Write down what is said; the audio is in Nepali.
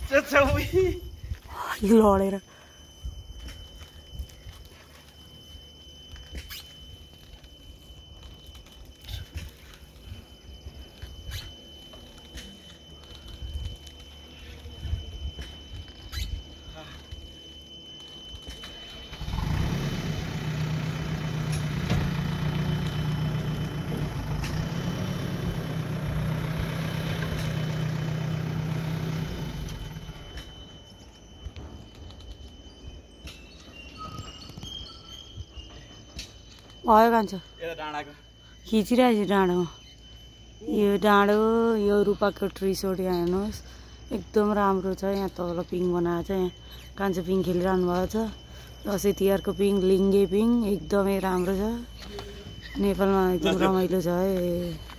लडेर आयो कान्छ खिचिरहेको छु डाँडोमा यो डाँडो यो रूपाको ट्री सोड यहाँ हेर्नुहोस् एकदम राम्रो छ यहाँ तल पिङ बनाएको छ यहाँ कान्छ पिङ खेलिरहनु भएको छ दसैँ तिहारको पिङ लिङ्गे पिङ एकदमै राम्रो छ नेपालमा एकदम रमाइलो छ है